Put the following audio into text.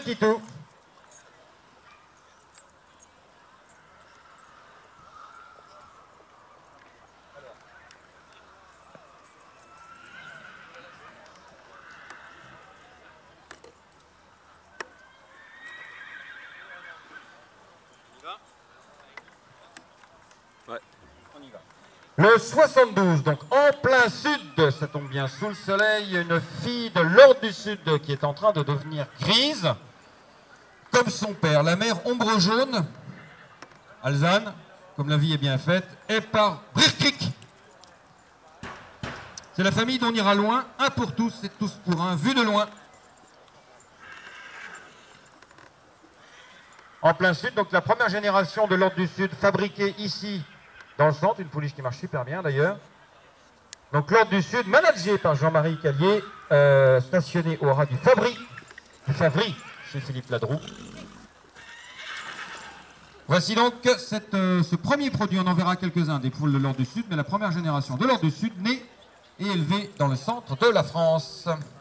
Titou. Ouais, on y va. Le 72, donc en plein sud, ça tombe bien sous le soleil, une fille de l'ordre du Sud qui est en train de devenir grise, comme son père, la mère ombre jaune, Alzane, comme la vie est bien faite, et par Brierkik. C'est la famille d'On ira loin, un pour tous et tous pour un, vu de loin. En plein sud, donc la première génération de l'ordre du Sud, fabriquée ici, dans le centre, une pouliche qui marche super bien d'ailleurs. Donc l'ordre du Sud, managé par Jean-Marie Callier, stationné au ras du Fabry chez Philippe Ladroux. Voici donc ce premier produit, on en verra quelques-uns des poules de l'ordre du Sud, mais la première génération de l'ordre du Sud née et élevée dans le centre de la France.